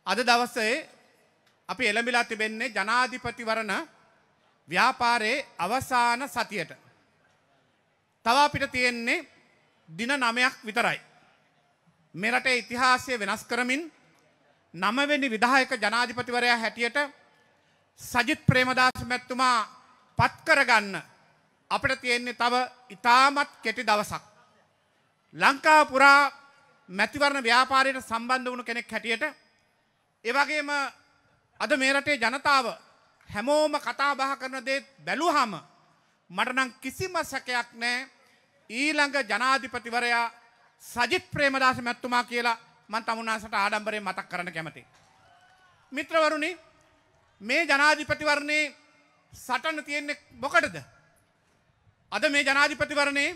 අද දවසේ අපි එළඹිලා තිබෙන්නේ ජනාධිපතිවරණ ව්‍යාපාරයේ අවසාන සතියට. තව අපිට තියෙන්නේ දින 9ක් විතරයි. මේ රටේ ඉතිහාසය වෙනස් කරමින් 9 වෙනි විධායක ජනාධිපතිවරයා හැටියට සජිත් ප්‍රේමදාස මැතිතුමා පත් කරගන්න අපිට තියෙන්නේ තව ඉතාමත් කෙටි දවසක්. ලංකාව පුරා මැතිවරණ ව්‍යාපාරයට සම්බන්ධ වුණු කෙනෙක් හැටියට ඒ වගේම අද මේ රටේ ජනතාව හැමෝම කතා බහ කරන දේ බැලුවාම මට නම් කිසිම සැකයක් නැහැ ඊළඟ ජනාධිපතිවරයා සජිත් ප්‍රේමදාස මැතිතුමා කියලා මම තමුන්නාසට ආඩම්බරයෙන් මතක් කරන්න කැමතියි. මිත්‍රවරුනි, මේ ජනාධිපතිවරණේ සටන තියෙන්නේ මොකටද? අද මේ ජනාධිපතිවරණේ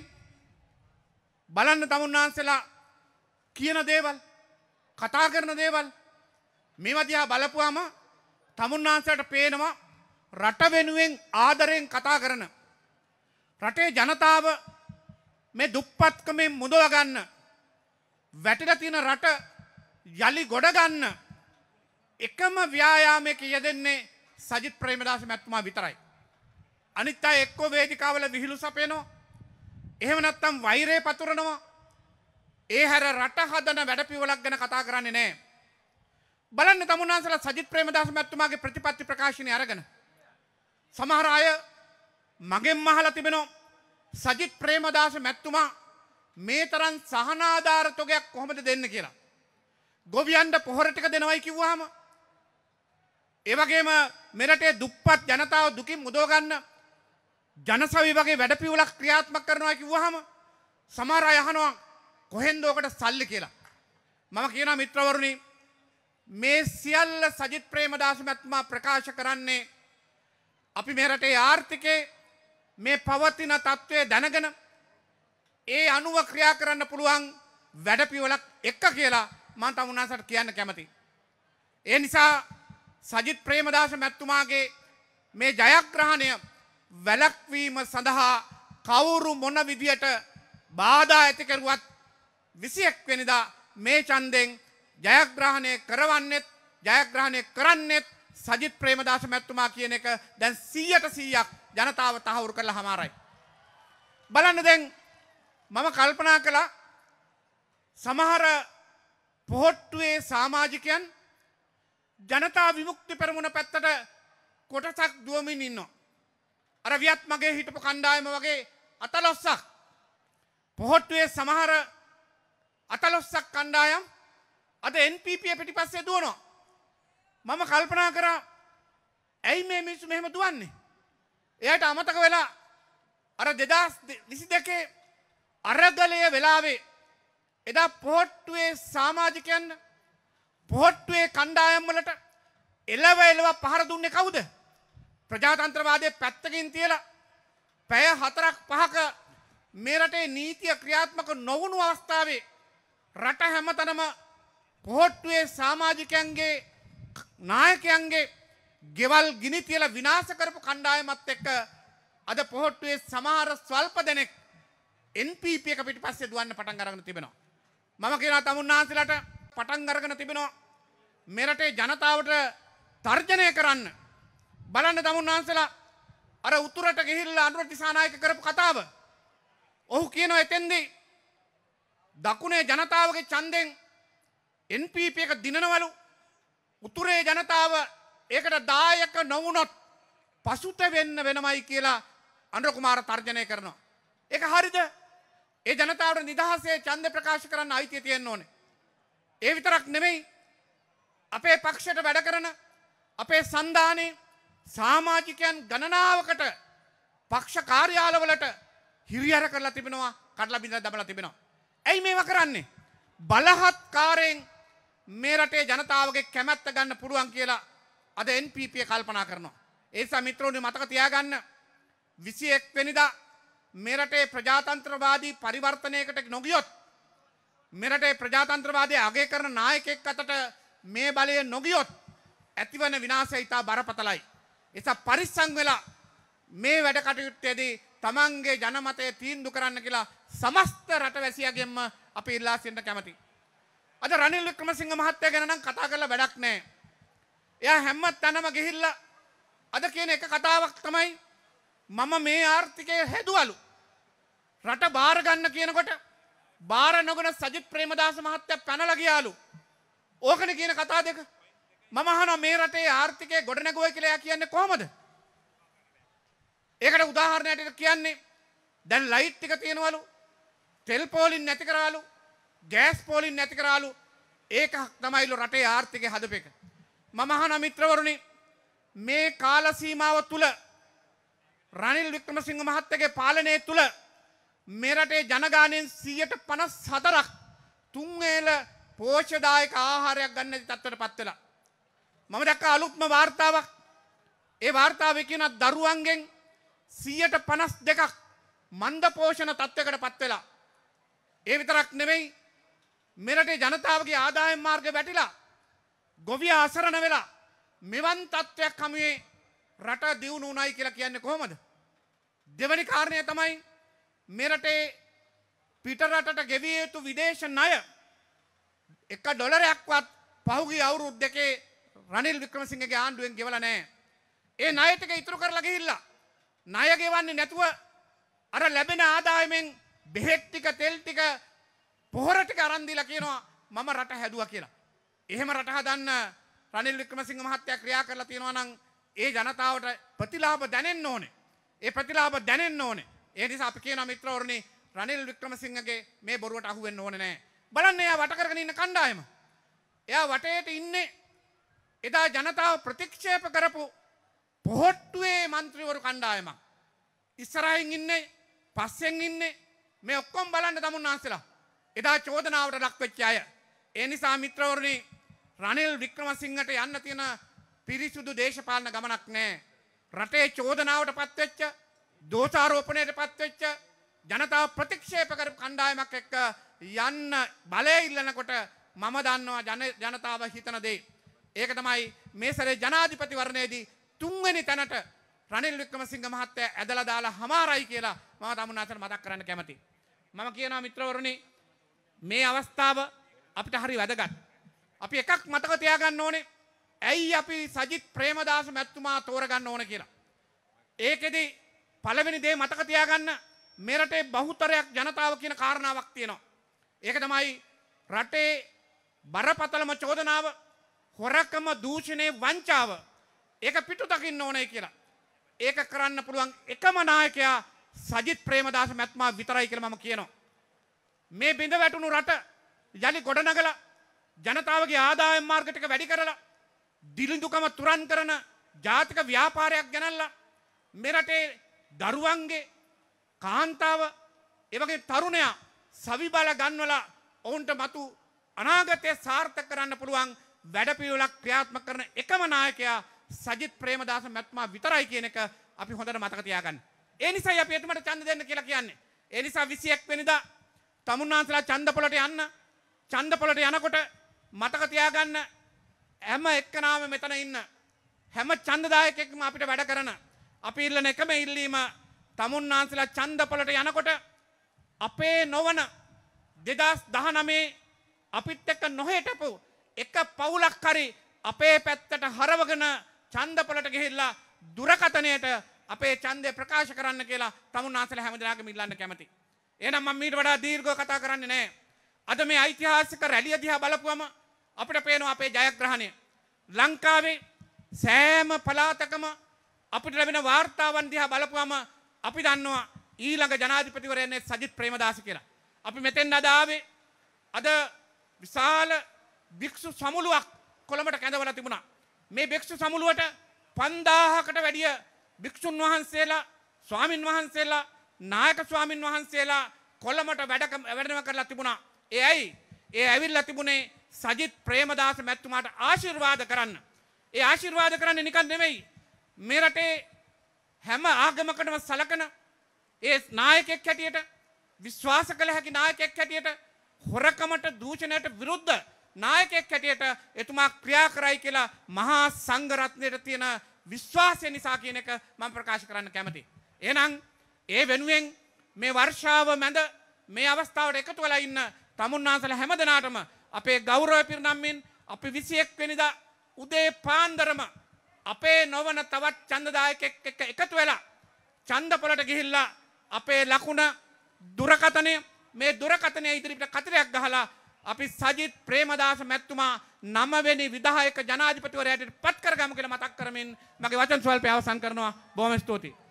බලන්න තමුන්නාන්සලා කියන දේවල්, කතා කරන දේවල් මේවා දිහා බලපුවාම තමුන්නාන්සලට පේනවා රට වෙනුවෙන් ආදරයෙන් කතා කරන, රටේ ජනතාව මේ දුප්පත්කමෙන් මුදව ගන්න, වැටිලා තියෙන රට යලි ගොඩ ගන්න එකම ව්‍යායාමයක යෙදෙන්නේ සජිත් ප්‍රේමදාස මැතිතුමා විතරයි. අනිත් අය එක්ක වේදිකාවල විහිළු සපයනවා, එහෙම නැත්නම් වෛරය පතුරනවා. ඒ හැර රට හදන වැඩපිළිවෙලක් ගැන කතා කරන්නේ නැහැ. බලන්න තමුන්නාන්සලා සජිත් ප්‍රේමදාස මැතිතුමාගේ ප්‍රතිපත්ති ප්‍රකාශනය අරගෙන සමහර අය මගෙන් අහලා තිබෙනවා සජිත් ප්‍රේමදාස මැතිතුමා මේ තරම් සහනාධාර තොගයක් කොහොමද දෙන්න කියලා. ගොවියන්ට පොහොර ටික දෙනවයි කිව්වහම, ඒ වගේම මෙරටේ දුප්පත් ජනතාව දුකින් මුදව ගන්න ජනසවි වගේ වැඩපිළිවෙලක් ක්‍රියාත්මක කරනවා කිව්වහම සමහර අය අහනවා කොහෙන්ද ඔකට සල්ලි කියලා. මම කියනවා මිත්‍රවරුනි, මේ සියල්ල සජිත් ප්‍රේමදාස මැතිතුමා ප්‍රකාශ කරන්නේ අපි මේ රටේ ආර්ථිකයේ මේ පවතින තත්ත්වය දැනගෙන ඒ අනුව ක්‍රියා කරන්න පුළුවන් වැඩපිළිවෙලක් එක්ක කියලා මම තමුන්නාසට කියන්න කැමතියි. ඒ නිසා සජිත් ප්‍රේමදාස මැතිතුමාගේ මේ ජයග්‍රහණය වැළැක්වීම සඳහා කවුරු මොන විදියට බාධා ඇති කරුවත් 21 වෙනිදා මේ ඡන්දෙන් ජයග්‍රහණය කරන්නෙත් සජිත් ප්‍රේමදාස මැතිතුමා කියන එක දැන් 100% ජනතාව තහවුරු කරලා හමාරයි. බලන්න දැන් මම කල්පනා කළා සමහර පොහොට්ටුවේ සමාජිකයන් ජනතා විමුක්ති පෙරමුණ පැත්තට කොටසක් දුවමින් ඉන්නවා. අර වියත් මගේ හිටපු කණ්ඩායම වගේ 14ක් පොහොට්ටුවේ සමහර 14ක් කණ්ඩායම් අද NPP පිටිපස්සේ දුවනවා. මම කල්පනා කරා ඇයි මේ මිනිස්සු මෙහෙම දුවන්නේ? එයාට අමතක වෙලා අර 2022 අරගලයේ වෙලාවේ එදා පොහොට්ටුවේ සමාජිකයන් පොහොට්ටුවේ කණ්ඩායම් වලට එලව පහර දුන්නේ කවුද? ප්‍රජාතන්ත්‍රවාදයේ පැත්තකින් තියලා පැය 4ක් 5ක මේ රටේ නීතිය ක්‍රියාත්මක නොවුණු අවස්ථාවේ රට හැමතැනම පොහොට්ටුවේ සමාජිකයන්ගේ නායකයන්ගේ ගෙවල් ගිනි තියලා විනාශ කරපු කණ්ඩායමත් එක්ක අද පොහොට්ටුවේ සමහර ස්වල්ප දෙනෙක් NPP එක පිටිපස්සේ දුවන්න පටන් අරගෙන තිබෙනවා. මම කියනවා තමුන්නාන්සලට පටන් අරගෙන තිබෙනවා මේ රටේ ජනතාවට තර්ජනය කරන්න. බලන්න තමුන්නාන්සලා අර උතුරට ගිහිල්ලා අනුර දිසානායක කරපු කතාව. ඔහු කියනවා එතෙන්දී දකුණේ ජනතාවගේ ඡන්දෙන් NPP එක දිනනවලු. උතුරේ ජනතාව ඒකට දායක නොවුනොත් පසුතැවෙන්න වෙනමයි කියලා අනුර කුමාර තර්ජනය කරනවා. ඒක හරිද? ඒ ජනතාවට නිදහසේ ඡන්ද ප්‍රකාශ කරන්න අයිතිය තියෙන්න ඕනේ. ඒ විතරක් නෙමෙයි, අපේ පක්ෂයට වැඩ කරන අපේ සන්ධානයේ සමාජිකයන් ගණනාවකට පක්ෂ කාර්යාලවලට හිරිහැර කරලා තිබෙනවා, කඩලා බිඳලා දමලා තිබෙනවා. ඇයි මේවා කරන්නේ? බලහත්කාරයෙන් මේ රටේ ජනතාවගේ කැමැත්ත ගන්න පුළුවන් කියලා අද NPP කල්පනා කරනවා. ඒ නිසා මිත්‍රෝනි මතක තියාගන්න 21 වෙනිදා මේ රටේ ප්‍රජාතන්ත්‍රවාදී පරිවර්තනයකට නොගියොත්, මේ රටේ ප්‍රජාතන්ත්‍රවාදයේ අගය කරන නායකයෙක් අතට මේ බලය නොගියොත් ඇතිවන විනාශය ඉතා බරපතලයි. ඒ නිසා පරිස්සම් වෙලා මේ වැඩ කටයුත්තේදී තමන්ගේ ජනමතය තීන්දුව කරන්න කියලා සමස්ත රටවැසියගෙන්ම අපි ඉල්ලා සිටින්න කැමතියි. අද රනිල් වික්‍රමසිංහ මහත්තයා ගැන නම් කතා කරලා වැඩක් නැහැ. එයා හැම තැනම ගිහිල්ලා අද කියන එක කතාවක් තමයි මම මේ ආර්ථිකය හැදුවලු. රට බාර ගන්න කියනකොට බාර නොගන සජිත් ප්‍රේමදාස මහත්තයා පැනලා ගියාලු. ඕකනේ කියන කතා දෙක. මම අහනවා මේ රටේ ආර්ථිකය ගොඩනැගුවයි කියලා එයා කියන්නේ කොහමද? ඒකට උදාහරණයක් කියන්නේ දැන් ලයිට් ටික තියෙනවලු. තෙල් පෝලින් නැති කරාලු. ගෑස් පෝලින් නැති කරාලු. ඒක තමයිලු රටේ ආර්ථිකය හදපෙක. මම අහන මිත්‍රවරුනි මේ කාල සීමාව තුල රනිල් වික්‍රමසිංහ මහත්තයාගේ පාලනය තුල මේ රටේ ජනගහනයෙන් 54%ක් තුන් වේල පෝෂ්‍යදායක ආහාරයක් ගන්න නැති තත්ත්වයටපත් වෙලා. මම දැක්ක අලුත්ම වාර්තාවක්. ඒ වාර්තාවේ කියන දරුවන්ගෙන් 52%ක් මන්ද පෝෂණ තත්ත්වයකටපත් වෙලා. ඒ විතරක් නෙමෙයි මේ රටේ ජනතාවගේ ආදායම් මාර්ග වැටිලා ගොවියා අසරණ වෙලා මෙවන් තත්ත්වයක් හමුවේ රට දියුණු උනායි කියලා කියන්නේ කොහොමද? දෙවැනි කාරණය තමයි මේ රටේ පිට රටට ගෙවිය යුතු විදේශ ණය $1ක්වත් පහුගිය අවුරුදු දෙකේ රනිල් වික්‍රමසිංහගේ ආණ්ඩුවෙන් ගෙවලා නැහැ. ඒ ණය ටික ඉතුරු කරලා ගිහිල්ලා ණය ගෙවන්නේ නැතුව අර ලැබෙන ආදායමෙන් බෙහෙත් ටික තෙල් ටික පොහොර ටික අරන් දීලා කියනවා මම රට හැදුවා කියලා. එහෙම රට හදන්න රනිල් වික්‍රමසිංහ මහත්තයා ක්‍රියා කරලා තියෙනවා නම් ඒ ජනතාවට ප්‍රතිලාභ දැනෙන්න ඕනේ. ඒ ප්‍රතිලාභ දැනෙන්න ඕනේ. ඒ නිසා අපි කියනවා මිත්‍රවරුනි රනිල් වික්‍රමසිංහගේ මේ බොරුවට අහු වෙන්න ඕනේ නැහැ. බලන්න එයා වට කරගෙන ඉන්න කණ්ඩායම. එයා වටේට ඉන්නේ එදා ජනතාව ප්‍රතික්ෂේප කරපු පොහොට්ටුවේ മന്ത്രിවරු කණ්ඩායමක්. ඉස්සරහින් ඉන්නේ පස්සෙන් ඉන්නේ මේ ඔක්කොම බලන්න තමුන්නාන්සලා. එදා චෝදනාවට ලක් වෙච්ච අය. ඒ නිසා මිත්‍රවරුනි රනිල් වික්‍රමසිංහට යන්න තියෙන පිරිසුදු දේශපාලන ගමනක් නැහැ. රටේ චෝදනාවට පත් වෙච්ච, දෝෂාරෝපණයට පත් වෙච්ච ජනතාව ප්‍රතික්ෂේප කරපු කණ්ඩායමක් එක්ක යන්න බලය ඉල්ලනකොට මම දන්නවා ජනතාව හිතන දේ. ඒක තමයි මේ සැරේ ජනාධිපතිවරණයේදී තුන්වෙනි තැනට රනිල් වික්‍රමසිංහ මහත්තයා ඇදලා දාලා හමාරයි කියලා මම තමුන්නාන්සට මතක් කරන්න කැමතියි. මම කියනවා මිත්‍රවරුනි මේ අවස්ථාව අපිට හරි වැදගත්. අපි එකක් මතක තියාගන්න ඕනේ. ඇයි අපි සජිත් ප්‍රේමදාස මැතිතුමා තෝරගන්න ඕන කියලා. ඒකෙදි පළවෙනි දේ මතක තියාගන්න මේ රටේ බහුතරයක් ජනතාව කියන කාරණාවක් තියෙනවා. ඒක තමයි රටේ බරපතලම චෝදනාව හොරකම දූෂණේ වංචාව. ඒක පිටු දකින්න ඕනේ කියලා. ඒක කරන්න පුළුවන් එකම නායකයා සජිත් ප්‍රේමදාස මැතිතුමා විතරයි කියලා මම කියනවා. මේ බිඳ වැටුණු රට යලි ගොඩනගලා ජනතාවගේ ආදායම් මාර්ග ටික වැඩි කරලා දිලිඳුකම තුරන් කරන ජාතික ව්‍යාපාරයක් ගෙනල්ලා මේ රටේ දරුවන්ගේ කාන්තාව ඒ වගේ තරුණයා සවිබල ගන්නවලා ඔවුන්ට මතු අනාගතය සාර්ථක කරන්න පුළුවන් වැඩපිළිවෙලක් ක්‍රියාත්මක කරන එකම නායකයා සජිත් ප්‍රේමදාස මැතිතුමා විතරයි කියන එක අපි හොඳට මතක තියාගන්න. ඒ නිසායි අපි එතුමට ඡන්ද දෙන්න කියලා කියන්නේ. ඒ නිසා 21 වෙනිදා තමුන්නාන්සලා ඡන්දපොළට යන්න. ඡන්දපොළට යනකොට මතක තියාගන්න හැම එක්කනාම මෙතන ඉන්න හැම ඡන්දදායකයෙක්ම අපිට වැඩ කරන අපි ඉල්ලන එකම ඉල්ලීම තමුන්නාන්සලා ඡන්දපොළට යනකොට අපේ නොවන 2019 අපිත් එක්ක නොහෙටපු එක පවුලක් හරි අපේ පැත්තට හරවගෙන ඡන්දපොළට ගිහිල්ලා දුරකථනයට අපේ ඡන්දය ප්‍රකාශ කරන්න කියලා තමුන්නාන්සලා හැමදෙනාගේම ඉල්ලන්න කැමතියි. එහෙනම් මම ඊට වඩා දීර්ඝව කතා කරන්නේ නැහැ. අද මේ ඓතිහාසික රැළිය දිහා බලපුවම අපිට පේනවා අපේ ජයග්‍රහණය. ලංකාවේ සෑම පළාතකම අපිට ලැබෙන වාර්තාවන් දිහා බලපුවම අපි දන්නවා ඊළඟ ජනාධිපතිවරයා සජිත් ප්‍රේමදාස කියලා. අපි මෙතෙන් අද ආවේ අද විශාල භික්ෂු සමුළුවක් කොළඹට කැඳවලා තිබුණා. මේ භික්ෂු සමුළුවට 5000කට වැඩිය භික්ෂුන් වහන්සේලා, ස්වාමින් වහන්සේලා, නායක ස්වාමින් වහන්සේලා කොළඹට වැඩම කරලා තිබුණා. ඒ ඇයි? ඒ ඇවිල්ලා තිබුණේ සජිත් ප්‍රේමදාස මැතිතුමාට ආශිර්වාද කරන්න. ඒ ආශිර්වාද කරන්නේ නිකන් නෙමෙයි. මේ රටේ හැම ආගමකටම සලකන ඒ නායකයෙක් හැටියට, විශ්වාස කළ හැකි නායකයෙක් හැටියට, හොරකමට දූෂණයට විරුද්ධ නායකයෙක් හැටියට එතුමා ක්‍රියා කරයි කියලා මහා සංඝරත්නයට තියෙන විශ්වාසය නිසා කියන එක මම ප්‍රකාශ කරන්න කැමතියි. එහෙනම් ඒ වෙනුවෙන් මේ වර්ෂාව මැද මේ අවස්ථාවට එකතු වෙලා ඉන්න තමුන්නාන්සලා හැමදෙනාටම අපේ ගෞරවය පිරිනම්මින් අපි 21 වෙනිදා උදේ පාන්දරම අපේ නොවන තවත් ඡන්දදායකෙක් එක්ක එකතු වෙලා ඡන්දපොලට ගිහිල්ලා අපේ ලකුණ දුරකථනය මේ දුරකථනය ඉදිරියට කතරයක් ගහලා අපි සජිත් ප්‍රේමදාස මැතිතුමා 9 වෙනි විධායක ජනාධිපතිවරයාට පත් කරගමු කියලා මතක් කරමින් මගේ වචන ස්වල්පය අවසන් කරනවා. බොහොම ස්තුතියි.